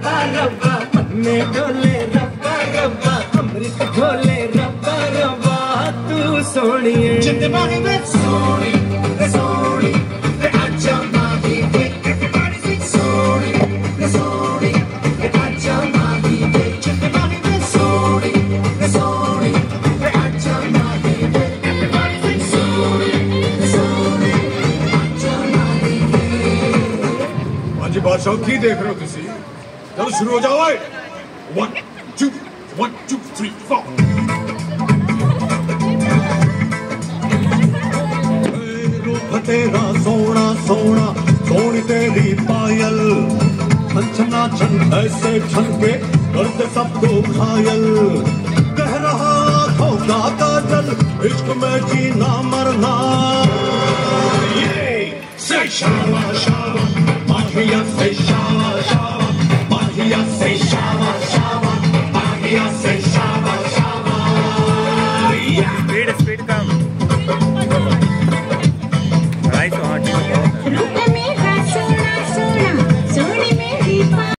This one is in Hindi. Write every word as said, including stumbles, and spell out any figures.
रब्बा रब्बा मन में डोले रब्बा रब्बा अमृत घोले रब्बा रब्बा तू सोनिए जिंद माही में सोनी रे सोनी रे आजा माही में everybody sing सोनी रे सोनी रे आजा माही में जिंद माही में सोनी रे सोनी रे आजा माही में everybody sing सोनी रे सोनी रे आजा माही में। हाँ जी बादशाह की देख रहे हो तुसी? चलो शुरू हो जाओ। One two one two three four. तेरा सोना सोना सोनी तेरी पायल छन छन ऐसे छन के करते सबको घायल कह रहा आँखों का काजल इश्क में जीना मरना ये से शावा शावा माहिया से शावा शावा माहिया से शावा शावा माहिया से